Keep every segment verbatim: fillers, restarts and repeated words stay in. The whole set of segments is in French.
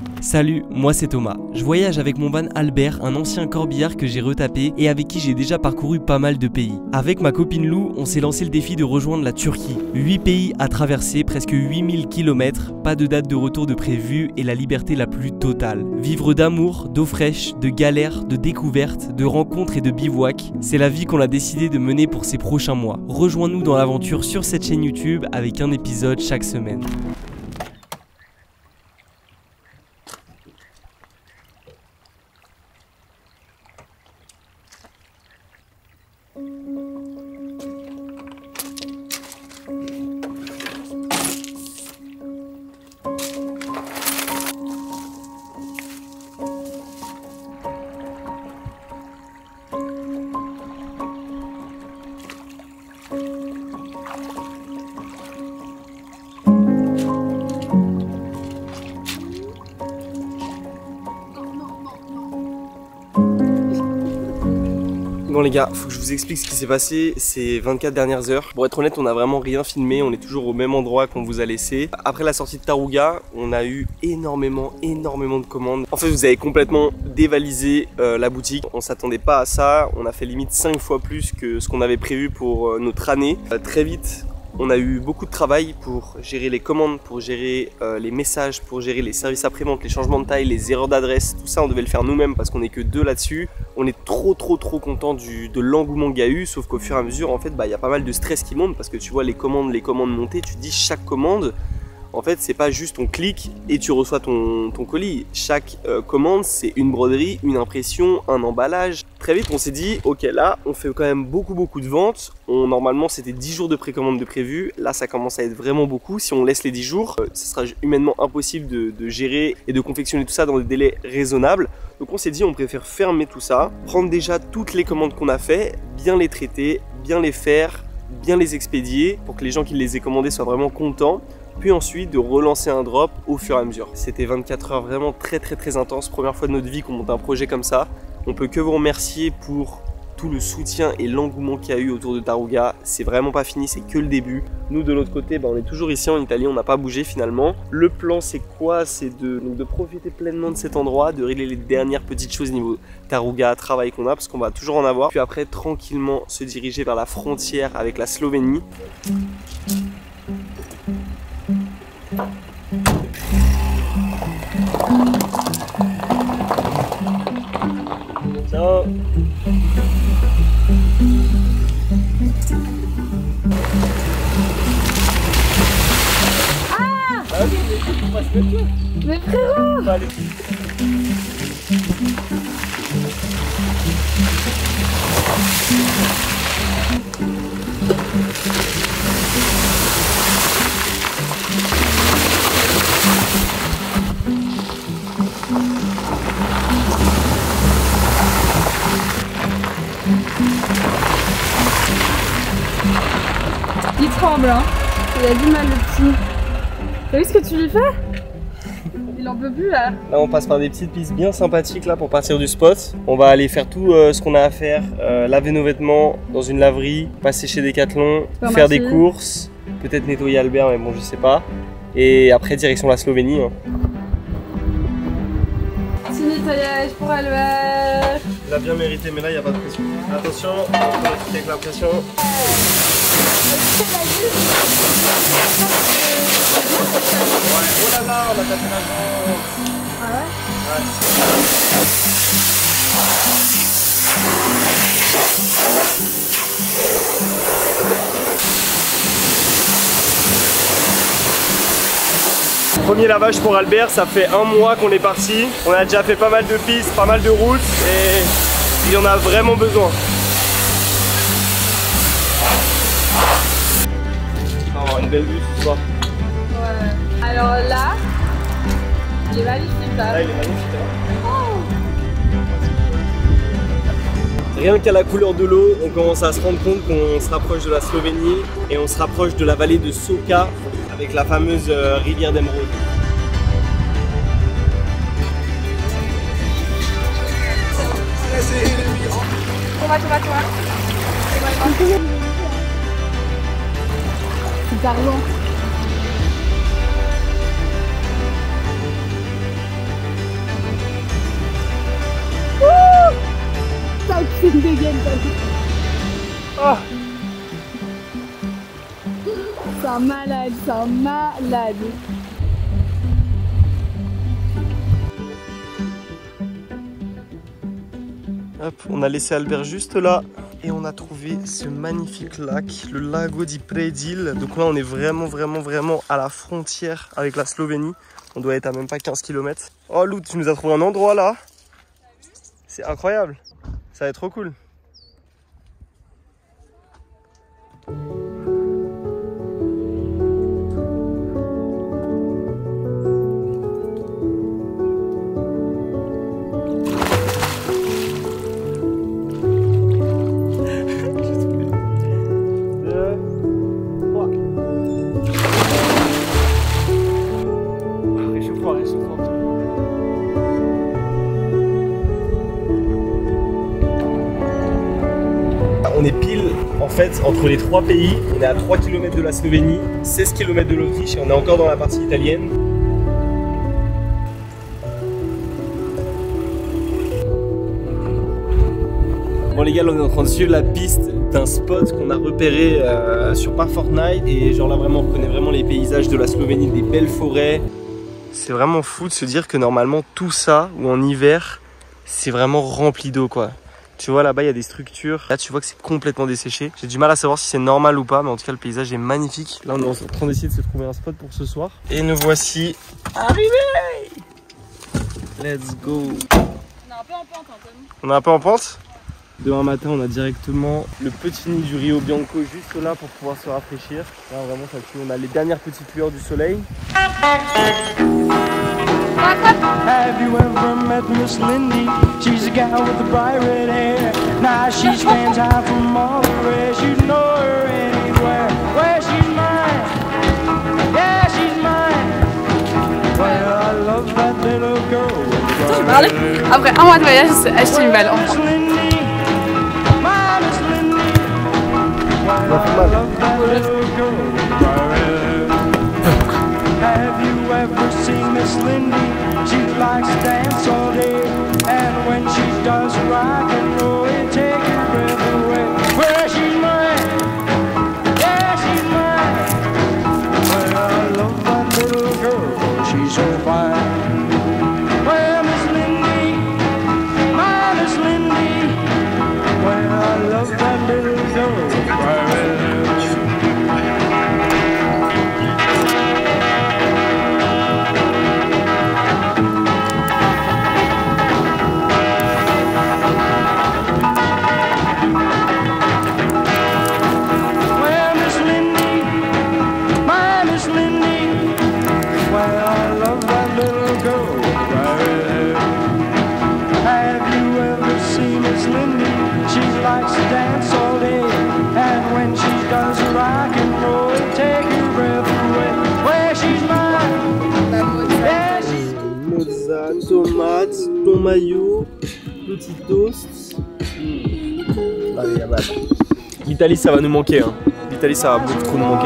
Salut, moi c'est Thomas. Je voyage avec mon van Albert, un ancien corbillard que j'ai retapé et avec qui j'ai déjà parcouru pas mal de pays. Avec ma copine Lou, on s'est lancé le défi de rejoindre la Turquie. huit pays à traverser, presque huit mille kilomètres, pas de date de retour de prévu et la liberté la plus totale. Vivre d'amour, d'eau fraîche, de galères, de découvertes, de rencontres et de bivouacs, c'est la vie qu'on a décidé de mener pour ces prochains mois. Rejoins-nous dans l'aventure sur cette chaîne YouTube avec un épisode chaque semaine. Bon les gars, faut que je vous explique ce qui s'est passé ces vingt-quatre dernières heures. Pour être honnête, on n'a vraiment rien filmé, on est toujours au même endroit qu'on vous a laissé. Après la sortie de Tarouga, on a eu énormément, énormément de commandes. En fait, vous avez complètement dévalisé euh, la boutique. On s'attendait pas à ça, on a fait limite cinq fois plus que ce qu'on avait prévu pour euh, notre année. Euh, très vite, on a eu beaucoup de travail pour gérer les commandes, pour gérer euh, les messages, pour gérer les services après-vente, les changements de taille, les erreurs d'adresse. Tout ça, on devait le faire nous-mêmes parce qu'on n'est que deux là-dessus. On est trop trop trop content du, de l'engouement qu'il y a eu, sauf qu'au fur et à mesure, en fait, bah, y a pas mal de stress qui monte parce que tu vois les commandes, les commandes monter, tu te dis chaque commande, en fait, c'est pas juste on clique et tu reçois ton, ton colis. Chaque euh, commande, c'est une broderie, une impression, un emballage. Très vite, on s'est dit, ok, là, on fait quand même beaucoup beaucoup de ventes. On, normalement, c'était dix jours de précommande de prévu. Là, ça commence à être vraiment beaucoup. Si on laisse les dix jours, euh, ce sera humainement impossible de, de gérer et de confectionner tout ça dans des délais raisonnables. Donc on s'est dit, on préfère fermer tout ça, prendre déjà toutes les commandes qu'on a fait, bien les traiter, bien les faire, bien les expédier pour que les gens qui les aient commandés soient vraiment contents. Puis ensuite de relancer un drop au fur et à mesure. C'était vingt-quatre heures vraiment très très très intense. Première fois de notre vie qu'on monte un projet comme ça. On peut que vous remercier pour tout le soutien et l'engouement qu'il y a eu autour de Tarouga. C'est vraiment pas fini, c'est que le début. Nous de l'autre côté, bah, on est toujours ici en Italie, on n'a pas bougé finalement. Le plan c'est quoi? C'est de, donc, de profiter pleinement de cet endroit, de régler les dernières petites choses niveau Tarouga, travail qu'on a, parce qu'on va toujours en avoir. Puis après tranquillement se diriger vers la frontière avec la Slovénie. Ciao. Ah, ah oui, mais écoute, on va se mettre là. Mais frérot, On va aller. il tremble, hein. Il a du mal le petit. T'as vu ce que tu lui fais? Il en peut plus là. Là on passe par des petites pistes bien sympathiques là pour partir du spot. On va aller faire tout euh, ce qu'on a à faire, euh, laver nos vêtements dans une laverie, passer chez Decathlon, faire des courses, peut-être nettoyer Albert mais bon je sais pas. Et après direction la Slovénie. Hein. Petit nettoyage pour Albert. Il a bien mérité mais là il n'y a pas de pression. Attention, on va avec la pression. Ouais, oh là là, on a tapé la jambe. Ah ouais? Ouais. Premier lavage pour Albert, ça fait un mois qu'on est parti. On a déjà fait pas mal de pistes, pas mal de routes et il en a vraiment besoin. On va avoir une belle vue ce soir. Ouais. Alors là, il est magnifique là. Là il est magnifique. Hein. Oh. Rien qu'à la couleur de l'eau, on commence à se rendre compte qu'on se rapproche de la Slovénie et on se rapproche de la vallée de Soka avec la fameuse euh, rivière d'Emeraude. Toma, toma, toma. Super long. un malade, c'est un malade. Hop, on a laissé Albert juste là et on a trouvé ce magnifique lac, le Lago di Predil. Donc là on est vraiment vraiment vraiment à la frontière avec la Slovénie. On doit être à même pas quinze kilomètres. Oh Lou, tu nous as trouvé un endroit là. C'est incroyable. Ça va être trop cool. On est pile en fait entre les trois pays. On est à trois kilomètres de la Slovénie, seize kilomètres de l'Autriche et on est encore dans la partie italienne. Bon les gars, là, on est en train de suivre la piste d'un spot qu'on a repéré euh, sur par Fortnite et genre là vraiment on reconnaît vraiment les paysages de la Slovénie, des belles forêts. C'est vraiment fou de se dire que normalement tout ça, ou en hiver, c'est vraiment rempli d'eau quoi. Tu vois là-bas il y a des structures, là tu vois que c'est complètement desséché. J'ai du mal à savoir si c'est normal ou pas, mais en tout cas le paysage est magnifique. Là on est en train d'essayer de se trouver un spot pour ce soir. Et nous voici arrivés. Let's go. On est un peu en pente hein, Tom. On est un peu en pente. Demain matin on a directement le petit nid du Rio Bianco juste là pour pouvoir se rafraîchir. Là vraiment ça tue, on a les dernières petites lueurs du soleil. Have you ever met Miss Lindy? She's a gal with the bright red hair. Now she stands out from all the rest. You know her anywhere. Where she's mine, yeah she's mine. Well I love that little girl. Attends, je parlais. Après un mois de voyage, c'est acheté une balle en Miss Lindy, my Miss Lindy. Well I love that little girl. Have you ever seen Miss Lindy? She likes to dance all day, and when she does rock and roll, it takes your breath away. Well, she's mine, yeah, she's mine. Well, I love that little girl, she's so fine. Well, Miss Lindy, my Miss Lindy. Well, I love that little girl. Well, tomates, ton maillot, petit toast. Mmh. Allez, y'a mal. L'Italie ça va nous manquer, hein. L'Italie ça va beaucoup trop nous manquer.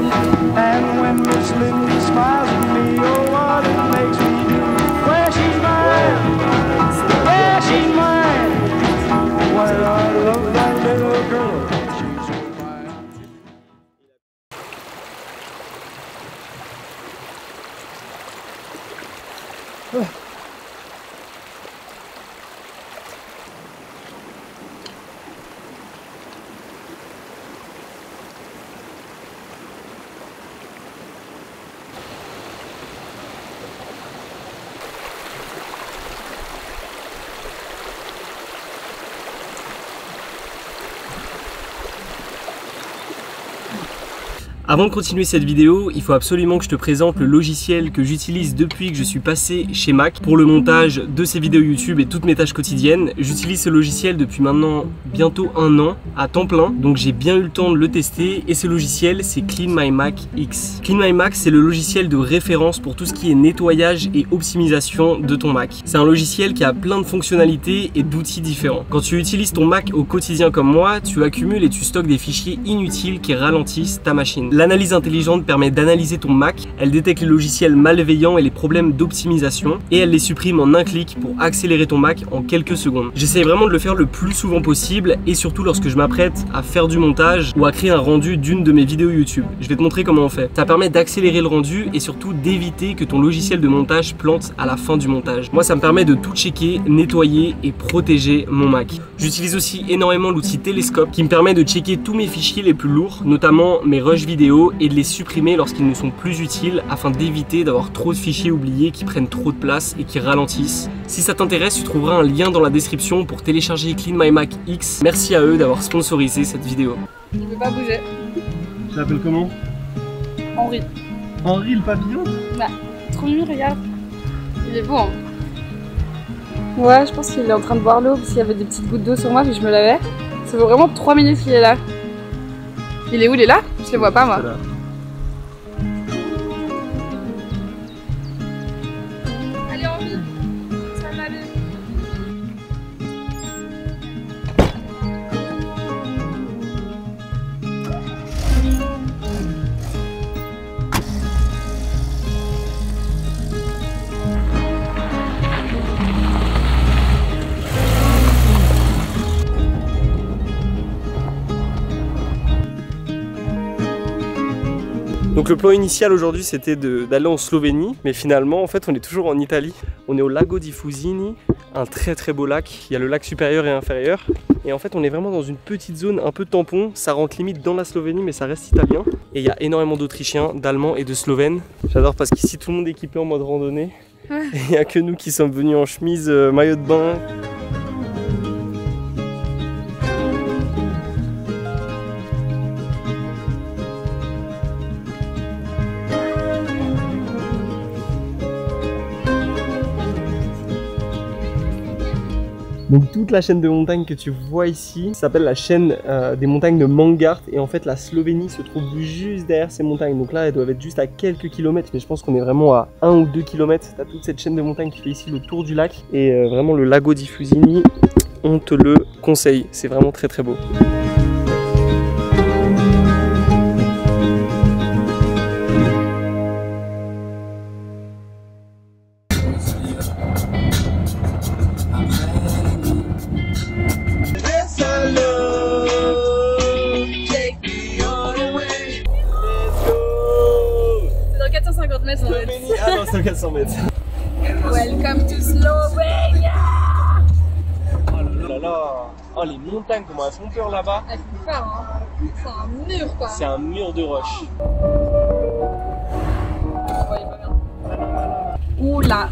Avant de continuer cette vidéo, il faut absolument que je te présente le logiciel que j'utilise depuis que je suis passé chez Mac pour le montage de ces vidéos YouTube et toutes mes tâches quotidiennes. J'utilise ce logiciel depuis maintenant bientôt un an à temps plein, donc j'ai bien eu le temps de le tester et ce logiciel c'est Clean My Mac X. Clean My Mac c'est le logiciel de référence pour tout ce qui est nettoyage et optimisation de ton Mac. C'est un logiciel qui a plein de fonctionnalités et d'outils différents. Quand tu utilises ton Mac au quotidien comme moi, tu accumules et tu stockes des fichiers inutiles qui ralentissent ta machine. L'analyse intelligente permet d'analyser ton Mac, elle détecte les logiciels malveillants et les problèmes d'optimisation et elle les supprime en un clic pour accélérer ton Mac en quelques secondes. J'essaie vraiment de le faire le plus souvent possible et surtout lorsque je m'apprête à faire du montage ou à créer un rendu d'une de mes vidéos YouTube. Je vais te montrer comment on fait. Ça permet d'accélérer le rendu et surtout d'éviter que ton logiciel de montage plante à la fin du montage. Moi, ça me permet de tout checker, nettoyer et protéger mon Mac. J'utilise aussi énormément l'outil Télescope qui me permet de checker tous mes fichiers les plus lourds, notamment mes rushs vidéo, et de les supprimer lorsqu'ils ne sont plus utiles afin d'éviter d'avoir trop de fichiers oubliés qui prennent trop de place et qui ralentissent. Si ça t'intéresse, tu trouveras un lien dans la description pour télécharger Clean My Mac X. Merci à eux d'avoir sponsorisé cette vidéo. Il veut pas bouger. Tu l'appelles comment? Henri. Henri le papillon? Bah, trop mignon, regarde. Il est beau, hein. Ouais, je pense qu'il est en train de boire l'eau parce qu'il y avait des petites gouttes d'eau sur moi puis je me lavais. Ça fait vraiment trois minutes qu'il est là. Il est où? Il est là? Je le vois pas, moi. Allez, Henri. Ça va aller. Donc le plan initial aujourd'hui c'était d'aller en Slovénie, mais finalement en fait on est toujours en Italie. On est au Lago di Fusini, un très très beau lac. Il y a le lac supérieur et inférieur. Et en fait on est vraiment dans une petite zone un peu tampon. Ça rentre limite dans la Slovénie mais ça reste italien. Et il y a énormément d'Autrichiens, d'Allemands et de Slovènes. J'adore parce qu'ici tout le monde est équipé en mode randonnée. Ouais. Et il n'y a que nous qui sommes venus en chemise, euh, maillot de bain. Donc toute la chaîne de montagnes que tu vois ici s'appelle la chaîne euh, des montagnes de Mangart, et en fait la Slovénie se trouve juste derrière ces montagnes. Donc là elles doivent être juste à quelques kilomètres, mais je pense qu'on est vraiment à un ou deux kilomètres. T'as toute cette chaîne de montagnes qui fait ici le tour du lac, et euh, vraiment le Lago di Fusini, on te le conseille, c'est vraiment très très beau. quatre cent cinquante mètres en fait. Ah non, c'est quatre cents mètres. Welcome to Slovenia. Oh là là. Oh les montagnes, comment elles font peur là-bas. Elles font peur, hein. C'est un mur quoi. C'est un mur de roche. Ouais, il va bien. Oula.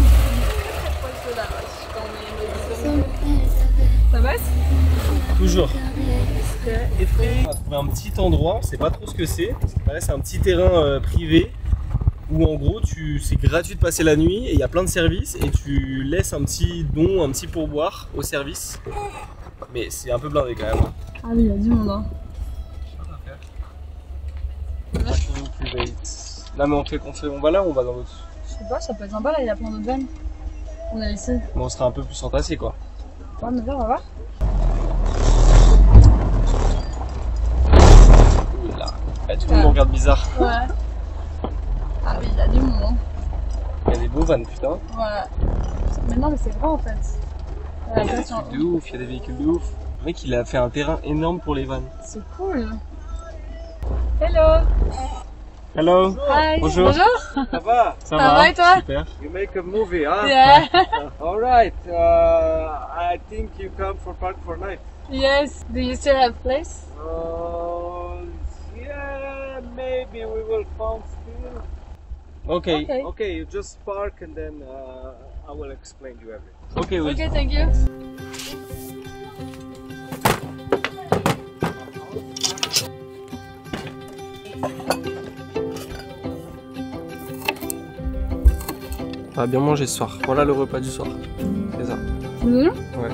Ça passe? Toujours. Et on a trouvé un petit endroit, on sait pas trop ce que c'est. C'est un petit terrain euh, privé où en gros tu c'est gratuit de passer la nuit et il y a plein de services et tu laisses un petit don, un petit pourboire au service. Mais c'est un peu blindé quand même. Ah oui, il y a du monde hein. Là mais on fait qu'on fait on va là ou on va dans l'autre? Je sais pas, ça peut être sympa là, il y a plein d'autres vannes. On est ici. Mais on sera un peu plus entassé quoi. Ouais mais viens on va voir. Eh, tout le monde me regarde bizarre. Ouais. Ah oui, il y a du monde. Hein. Il y a des beaux vannes, putain. Ouais. Mais non, mais c'est vrai en fait. Il y a des trucs de ouf, il y a des véhicules de ouf. Le mec, il a fait un terrain énorme pour les vannes. C'est cool. Hello. Hello. Hi. Bonjour. Bonjour. Ça va? Ça va, va et toi? Super. You make a movie, huh? Yeah. All right. Uh, I think you come for Park for Night. Yes. Do you still have place? Uh, yeah, maybe we will find still. Okay. Okay. Okay. You just park and then uh, I will explain you everything. Okay. We'll Okay. Thank you. On va bien manger ce soir. Voilà le repas du soir. C'est ça. Mmh. Ouais.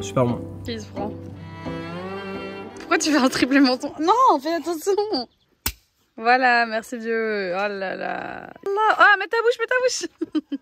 Super bon. Il se prend. Pourquoi tu fais un triple menton? Non, fais attention. Voilà, merci Dieu. Oh là là. Ah, mets ta bouche, mets ta bouche.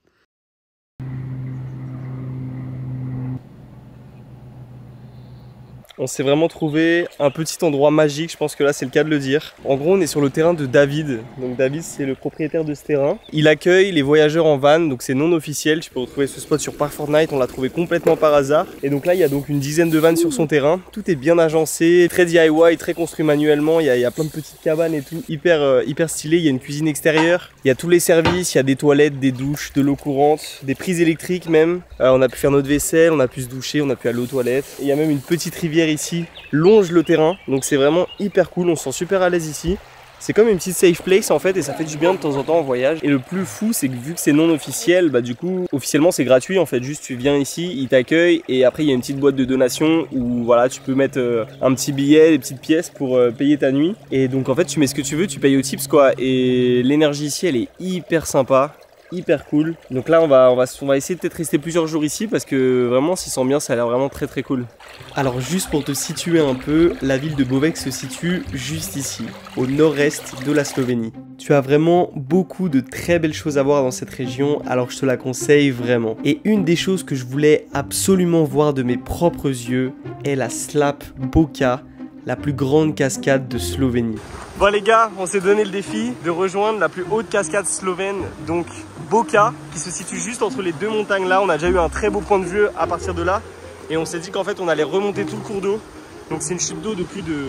On s'est vraiment trouvé un petit endroit magique, je pense que là c'est le cas de le dire. En gros on est sur le terrain de David, donc David c'est le propriétaire de ce terrain. Il accueille les voyageurs en van, donc c'est non officiel, tu peux retrouver ce spot sur Park Fortnite, on l'a trouvé complètement par hasard. Et donc là il y a donc une dizaine de vannes sur son terrain, tout est bien agencé, très D I Y, très construit manuellement, il y a, il y a plein de petites cabanes et tout, hyper, euh, hyper stylé, il y a une cuisine extérieure, il y a tous les services, il y a des toilettes, des douches, de l'eau courante, des prises électriques même. Euh, on a pu faire notre vaisselle, on a pu se doucher, on a pu aller aux toilettes. Et il y a même une petite rivière ici longe le terrain, donc c'est vraiment hyper cool, on se sent super à l'aise ici. C'est comme une petite safe place en fait et ça fait du bien de temps en temps en voyage. Et le plus fou c'est que vu que c'est non officiel, bah du coup officiellement c'est gratuit en fait, juste tu viens ici, ils t'accueillent et après il y a une petite boîte de donation où voilà tu peux mettre euh, un petit billet, des petites pièces pour euh, payer ta nuit. Et donc en fait tu mets ce que tu veux, tu payes au tips quoi. Et l'énergie ici elle est hyper sympa. Hyper cool. Donc là on va, on va, on va essayer de peut-être rester plusieurs jours ici parce que vraiment s'y sent bien, ça a l'air vraiment très très cool. Alors juste pour te situer un peu, la ville de Bovec se situe juste ici, au nord-est de la Slovénie. Tu as vraiment beaucoup de très belles choses à voir dans cette région, alors je te la conseille vraiment. Et une des choses que je voulais absolument voir de mes propres yeux est la Slap Boka, la plus grande cascade de Slovénie. Bon les gars, on s'est donné le défi de rejoindre la plus haute cascade slovène, donc Boka, qui se situe juste entre les deux montagnes là. On a déjà eu un très beau point de vue à partir de là. Et on s'est dit qu'en fait on allait remonter tout le cours d'eau. Donc c'est une chute d'eau de plus de,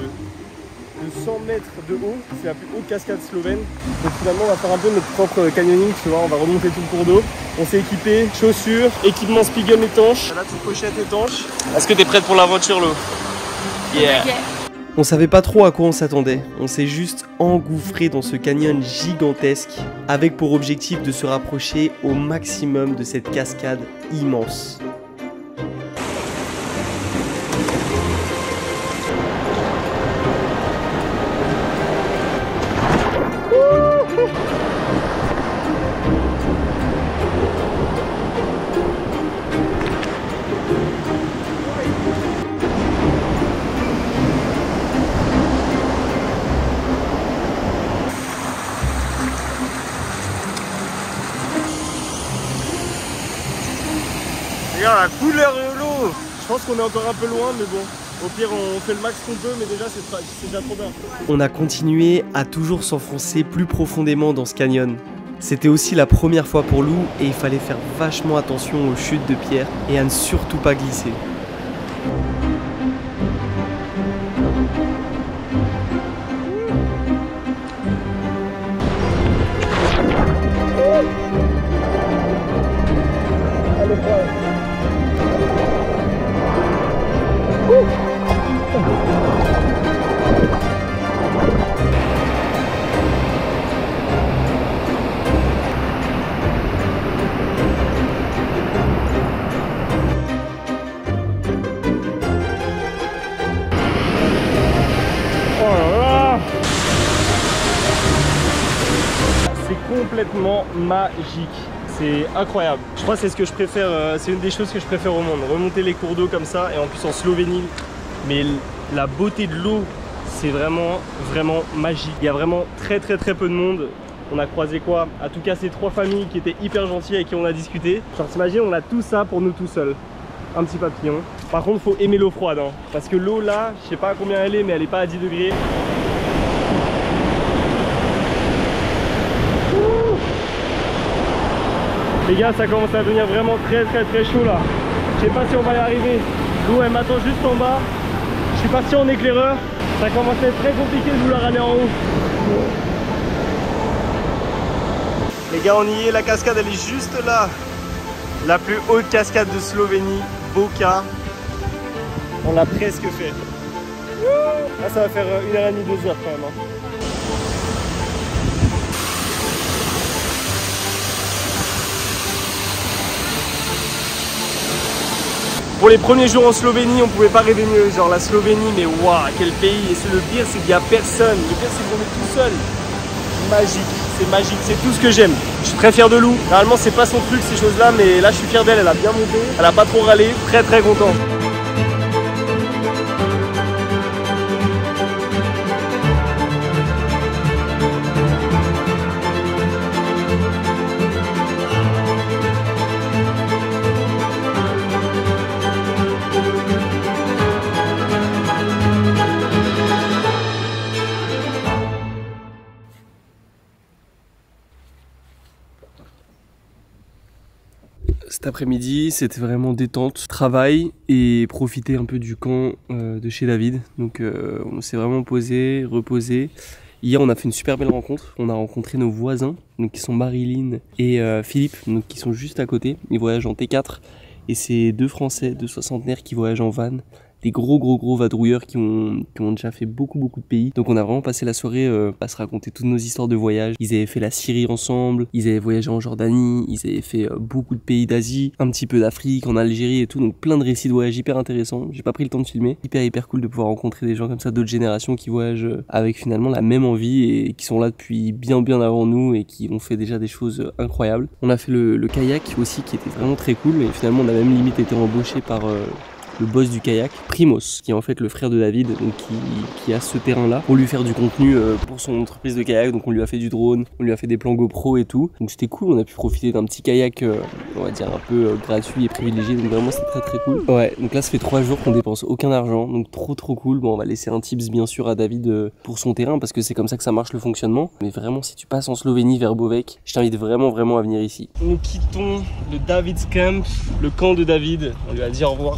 de cent mètres de haut. C'est la plus haute cascade slovène. Donc finalement on va faire un peu notre propre canyoning, tu vois. On va remonter tout le cours d'eau. On s'est équipé, chaussures, équipement Spiegel étanche. Là, toute pochette étanche. Est-ce que t'es prête pour l'aventure, Lo? Yeah. Okay. On savait pas trop à quoi on s'attendait, on s'est juste engouffré dans ce canyon gigantesque avec pour objectif de se rapprocher au maximum de cette cascade immense. Regarde la couleur de l'eau. Je pense qu'on est encore un peu loin mais bon, au pire on fait le max qu'on peut mais déjà c'est déjà trop bien. On a continué à toujours s'enfoncer plus profondément dans ce canyon. C'était aussi la première fois pour Lou et il fallait faire vachement attention aux chutes de pierre et à ne surtout pas glisser. Complètement magique, c'est incroyable. Je crois que c'est ce que je préfère, euh, c'est une des choses que je préfère au monde, remonter les cours d'eau comme ça et en plus en Slovénie. Mais la beauté de l'eau, c'est vraiment vraiment magique. Il y a vraiment très très très peu de monde. On a croisé quoi? À tout cas ces trois familles qui étaient hyper gentilles avec qui on a discuté. Genre t'imagines, on a tout ça pour nous tout seuls. Un petit papillon. Par contre faut aimer l'eau froide hein, parce que l'eau là, je sais pas à combien elle est mais elle est pas à dix degrés. Les gars, ça commence à devenir vraiment très très très chaud là. Je sais pas si on va y arriver. L'eau elle m'attend juste en bas. Je suis parti en éclaireur. Ça commence à être très compliqué de vouloir aller en haut. Les gars, on y est. La cascade elle est juste là. La plus haute cascade de Slovénie, Boka. On l'a presque fait. Là ça va faire une heure et demie, deux heures quand même. Hein. Pour les premiers jours en Slovénie, on pouvait pas rêver mieux. Genre la Slovénie, mais waouh, quel pays. Et c'est le pire, c'est qu'il n'y a personne. Le pire, c'est qu'on est tout seul. Magique, c'est magique, c'est tout ce que j'aime. Je suis très fier de Lou. Normalement, c'est pas son truc ces choses-là, mais là, je suis fier d'elle. Elle a bien monté, elle a pas trop râlé. Très très content. après-midi, c'était vraiment détente, travail et profiter un peu du camp euh, de chez David. Donc euh, on s'est vraiment posé, reposé. Hier, on a fait une super belle rencontre. On a rencontré nos voisins, donc qui sont Marilyn et euh, Philippe, donc qui sont juste à côté. Ils voyagent en T quatre et c'est deux Français, deux soixantenaires qui voyagent en van. Des gros gros gros vadrouilleurs qui ont, qui ont déjà fait beaucoup beaucoup de pays. Donc on a vraiment passé la soirée euh, à se raconter toutes nos histoires de voyage. Ils avaient fait la Syrie ensemble, ils avaient voyagé en Jordanie, ils avaient fait euh, beaucoup de pays d'Asie, un petit peu d'Afrique, en Algérie et tout. Donc plein de récits de voyage hyper intéressants. J'ai pas pris le temps de filmer. Hyper hyper cool de pouvoir rencontrer des gens comme ça d'autres générations qui voyagent avec finalement la même envie et qui sont là depuis bien bien avant nous et qui ont fait déjà des choses incroyables. On a fait le, le kayak aussi qui était vraiment très cool et finalement on a même limite été embauché par... Euh, le boss du kayak, Primos, qui est en fait le frère de David, donc qui, qui a ce terrain-là, pour lui faire du contenu euh, pour son entreprise de kayak. Donc on lui a fait du drone, on lui a fait des plans GoPro et tout. Donc c'était cool, on a pu profiter d'un petit kayak, euh, on va dire un peu euh, gratuit et privilégié. Donc vraiment c'est très très cool. Ouais, donc là ça fait trois jours qu'on dépense aucun argent, donc trop trop cool. Bon, on va laisser un tips bien sûr à David euh, pour son terrain parce que c'est comme ça que ça marche le fonctionnement. Mais vraiment si tu passes en Slovénie vers Bovec, je t'invite vraiment vraiment à venir ici. Nous quittons le David's Camp, le camp de David. On lui a dit au revoir.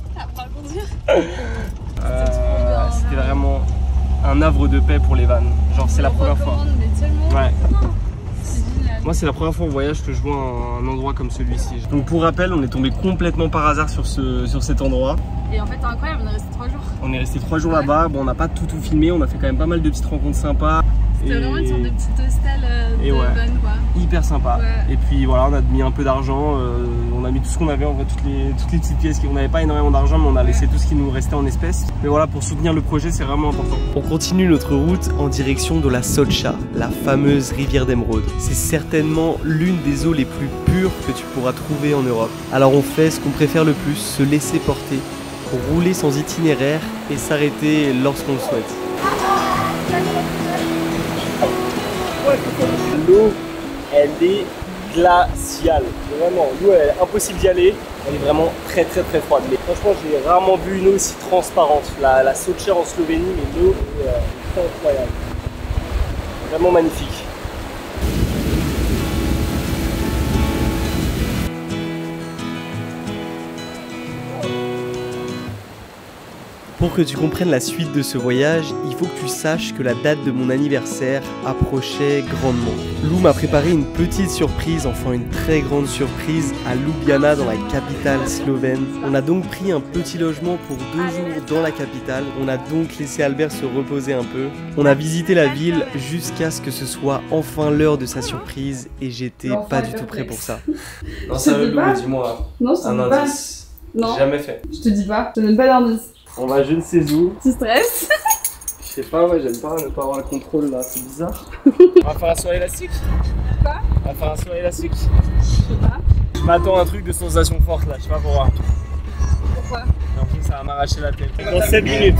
Euh, C'était vraiment un havre de paix pour les vannes. Genre c'est la première fois. Ouais. Moi c'est la première fois en voyage que je vois un, un endroit comme celui-ci. Donc pour rappel, on est tombé complètement par hasard sur, ce, sur cet endroit. Et en fait c'est incroyable, on est resté trois jours. On est resté trois jours ouais. là-bas. Bon, on n'a pas tout tout filmé, on a fait quand même pas mal de petites rencontres sympas. C'était et... vraiment une sorte de petite hostel euh, de et ouais. van quoi. Hyper sympa. Ouais. Et puis voilà, on a mis un peu d'argent, euh, on a mis tout ce qu'on avait, en vrai, toutes les, toutes les petites pièces. On n'avait pas énormément d'argent, mais on a laissé tout ce qui nous restait en espèces. Mais voilà, pour soutenir le projet, c'est vraiment important. On continue notre route en direction de la Solcha, la fameuse rivière d'émeraude. C'est certainement l'une des eaux les plus pures que tu pourras trouver en Europe. Alors on fait ce qu'on préfère le plus, se laisser porter, rouler sans itinéraire et s'arrêter lorsqu'on le souhaite. L'eau, elle est glaciale. Vraiment, l'eau, elle est impossible d'y aller. Elle est vraiment très très très froide. Mais franchement, j'ai rarement vu une eau aussi transparente. La, la Solcha en Slovénie, mais l'eau est euh, incroyable. Vraiment magnifique. Pour que tu comprennes la suite de ce voyage, il faut que tu saches que la date de mon anniversaire approchait grandement. Lou m'a préparé une petite surprise, enfin une très grande surprise, à Ljubljana dans la capitale slovène. On a donc pris un petit logement pour deux jours dans la capitale. On a donc laissé Albert se reposer un peu. On a visité la ville jusqu'à ce que ce soit enfin l'heure de sa surprise et j'étais pas du tout prêt pour ça. Non, sérieux Lou, dis-moi non, un indice. Non. Jamais fait. Je te dis pas, je te donne pas d'indice. On va je ne sais où. Tu stresses? Je sais pas, ouais, j'aime pas ne pas avoir le contrôle là, c'est bizarre. On va faire un saut élastique. Quoi? On va faire un saut élastique. Je sais pas. Je m'attends à un truc de sensation forte là, je sais pas pourquoi. Pourquoi? J'ai l'impression que ça va m'arracher la tête. Dans sept minutes.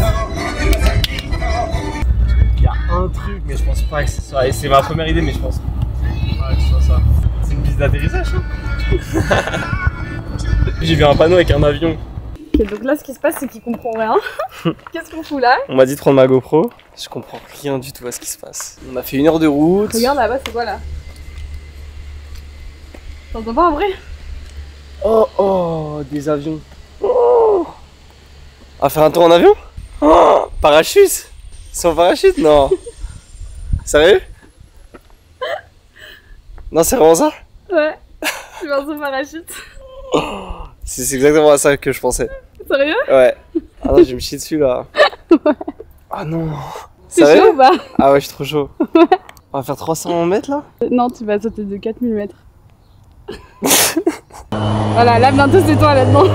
Il y a un truc, mais je pense pas que ce soit. C'est ma première idée, mais je pense pas que ce soit ça. C'est une piste d'atterrissage, hein. J'ai vu un panneau avec un avion. Ok, donc là ce qui se passe c'est qu'il comprend rien. Qu'est-ce qu'on fout là? On m'a dit de prendre ma GoPro. Je comprends rien du tout à ce qui se passe. On a fait une heure de route. Regarde là-bas, c'est quoi là? T'entends pas en vrai? Oh oh, des avions. Oh. On va faire un tour en avion? Oh, parachute? Sans parachute? Non. Sérieux? Non, c'est vraiment ça? Ouais. Je vais en sans parachute. Oh. C'est exactement à ça que je pensais. Sérieux? Ouais. Ah non, je vais me chier dessus là. Ouais. Ah non. C'est chaud ou pas? Ah ouais, je suis trop chaud. Ouais. On va faire trois cents mètres là? Non, tu vas sauter de quatre mille mètres. Voilà, là bientôt c'est toi là-dedans.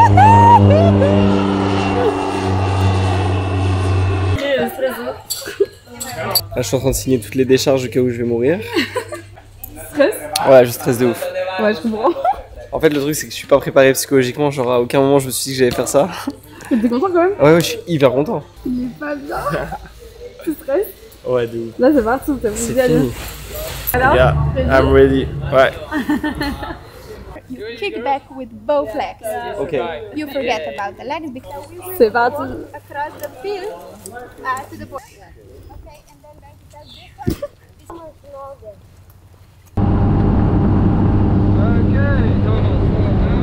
Là, je suis en train de signer toutes les décharges au cas où je vais mourir. Stress? Ouais, je stresse de ouf. Ouais, je comprends. En fait, le truc, c'est que je suis pas préparé psychologiquement. Genre, à aucun moment, je me suis dit que j'allais faire ça. T'es content quand même? Ouais, ouais, je suis hyper content. Il est pas bien. Tu stresses? Ouais, de ouf. Là, c'est parti, t'as C'est fini. fini. Alors, yeah, I'm ready. Ouais. You kick back with both legs. Ok. You forget about the legs because c'est parti. across the field uh, to the point. Okay, and then like that this one is much longer. Okay,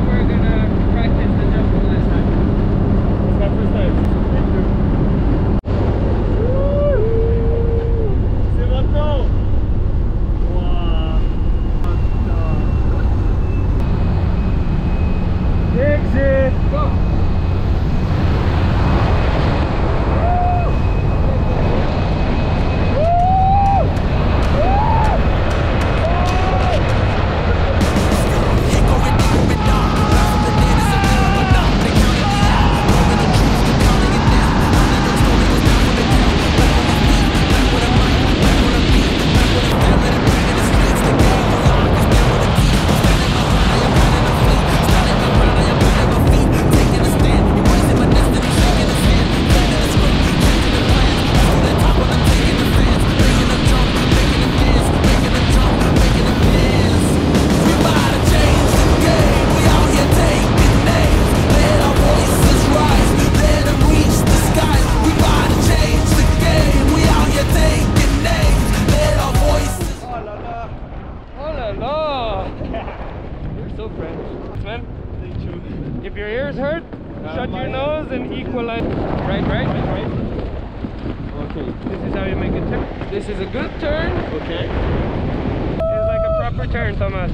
Shut your nose and equalize. Right, right, right. Okay. This is how you make a turn. This is a good turn. Okay. It's like a proper turn, Thomas.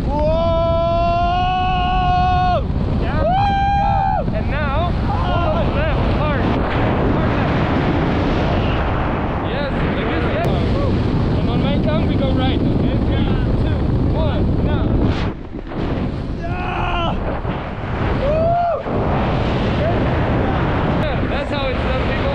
Whoa! Yeah. Woo! And now, oh, left, hard, hard left. Yes, like this. Yes. And on my count, we go right. Okay. Three, two, one, now. Yeah! Woo! Yeah, that's how it's done, people.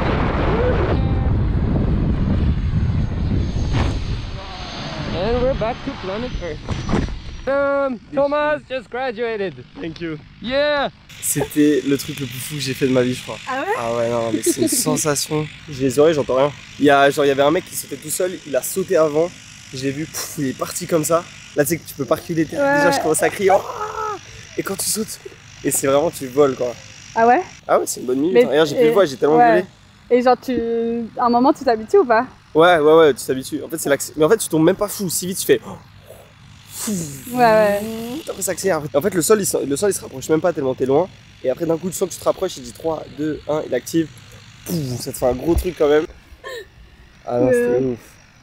And we're back to planet Earth. Um, Thomas just graduated. Thank you. Yeah. C'était le truc le plus fou que j'ai fait de ma vie, je crois. Ah ouais? Ah ouais, non, mais c'est une sensation. J'ai les oreilles, j'entends rien. Il y a, genre, il y avait un mec qui sautait tout seul, il a sauté avant. Je l'ai vu, pouf, il est parti comme ça. Là, tu sais que tu peux pas reculer. Ouais. Déjà, je commence à crier. Oh, et quand tu sautes, et c'est vraiment, tu voles quoi. Ah ouais? Ah ouais, c'est une bonne minute. Mais, Regarde, j'ai plus et, le voix, j'ai tellement ouais. gueulé. Et genre, tu, à un moment, tu t'habitues ou pas? Ouais, ouais, ouais, tu t'habitues. En fait, c'est l'accès. Mais en fait, tu tombes même pas fou. Si vite, tu fais. Ouais, ouais. Après, ça accélère. En fait, le sol, il se, le sol, il se rapproche même pas tellement t'es loin. Et après, d'un coup, tu sens que tu te rapproches, il dit trois, deux, un, il active. Pouf, ça te fait un gros truc quand même. Ah non, c'était ouf.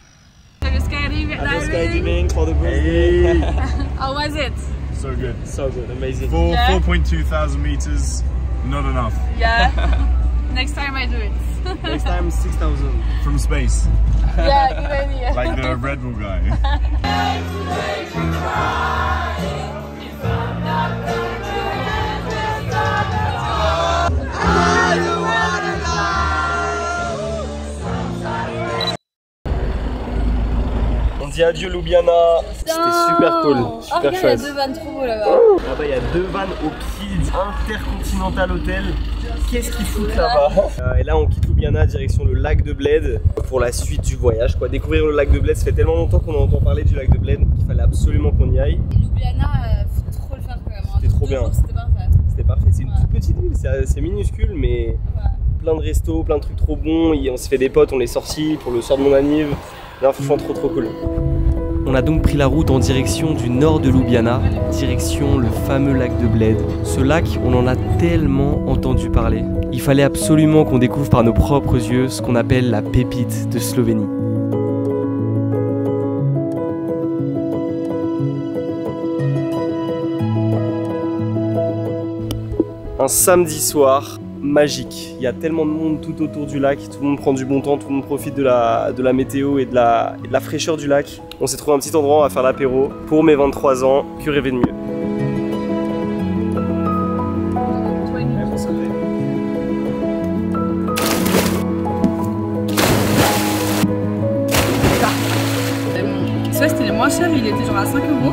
Skydiving for the birthday. How was it? So good. So good, amazing. Four, Yeah. four point two thousand meters, not enough. Yeah. Next time I do it. Next time, six thousand. From space, Yeah, good idea. like the Red Bull guy. On dit adieu Ljubljana. C'était super cool, super oh, regarde, chouette. il y a deux vannes trop beaux là-bas. Là-bas, il y a deux vannes au pied du Intercontinental Hotel. Qu'est-ce qu'ils foutent là-bas? euh, Et là, on quitte Ljubljana direction le lac de Bled pour la suite du voyage. Quoi. Découvrir le lac de Bled, ça fait tellement longtemps qu'on entend parler du lac de Bled qu'il fallait absolument qu'on y aille. Et Ljubljana, euh, faut trop le faire quand même. C'était trop bien. C'était parfait. C'était parfait. C'est une Ouais. toute petite ville, c'est minuscule, mais Ouais. plein de restos, plein de trucs trop bons. Et on s'est fait des potes, on est sortis pour le soir de mon anniv. Là, franchement, trop trop cool. On a donc pris la route en direction du nord de Ljubljana, direction le fameux lac de Bled. Ce lac, on en a tellement entendu parler. Il fallait absolument qu'on découvre par nos propres yeux ce qu'on appelle la pépite de Slovénie. Un samedi soir magique. Il y a tellement de monde tout autour du lac, tout le monde prend du bon temps, tout le monde profite de la, de la météo et de la, et de la fraîcheur du lac. On s'est trouvé un petit endroit, on va faire l'apéro. Pour mes vingt-trois ans, que rêver de mieux? C'est vrai, c'était les moins chers, il était genre à cinq euros.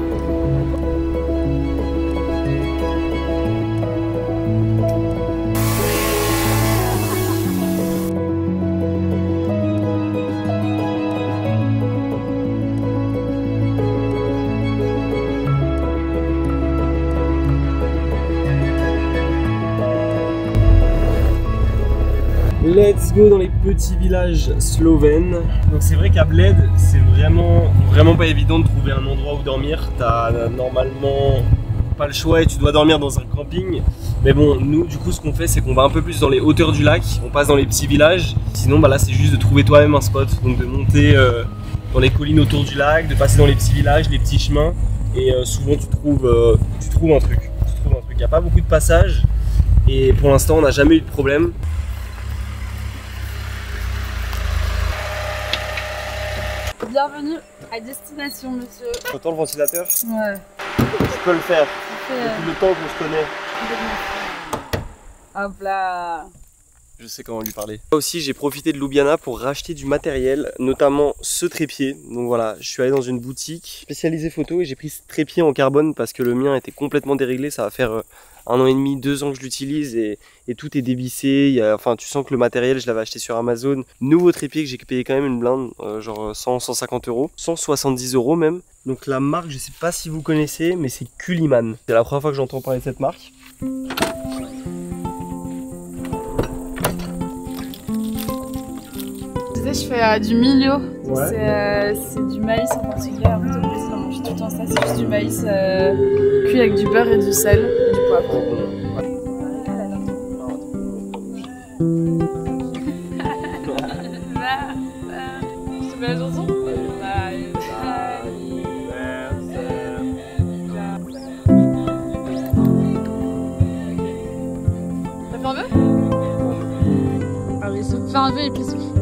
Let's go dans les petits villages slovènes. Donc c'est vrai qu'à Bled, c'est vraiment, vraiment pas évident de trouver un endroit où dormir. T'as normalement pas le choix et tu dois dormir dans un camping. Mais bon, nous du coup ce qu'on fait c'est qu'on va un peu plus dans les hauteurs du lac, on passe dans les petits villages. Sinon bah là c'est juste de trouver toi-même un spot, donc de monter euh, dans les collines autour du lac, de passer dans les petits villages, les petits chemins. Et euh, souvent tu trouves, euh, tu trouves un truc. Tu trouves un truc. Il n'y a pas beaucoup de passages et pour l'instant on n'a jamais eu de problème. Bienvenue à destination, monsieur. T'entends le ventilateur? Ouais. Je peux le faire. Euh... Depuis le temps qu'on se connaît. Hop là. Je sais comment lui parler. Là aussi, j'ai profité de Ljubljana pour racheter du matériel, notamment ce trépied. Donc voilà, je suis allé dans une boutique spécialisée photo et j'ai pris ce trépied en carbone parce que le mien était complètement déréglé. Ça va faire un an et demi, deux ans que je l'utilise et, et tout est dévissé. Il y a, enfin, tu sens que le matériel, je l'avais acheté sur Amazon. Nouveau trépied que j'ai payé quand même une blinde, euh, genre cent, cent cinquante euros, cent soixante-dix euros même. Donc la marque, je sais pas si vous connaissez, mais c'est Kuliman. C'est la première fois que j'entends parler de cette marque. Je fais euh, du milho, Ouais. c'est euh, du maïs en particulier, un peu de plaisir, on mange tout le temps ça, c'est juste du maïs euh, cuit avec du beurre et du sel et du poivre. Tu en veux? Ah oui, il se fait enlever et puis il se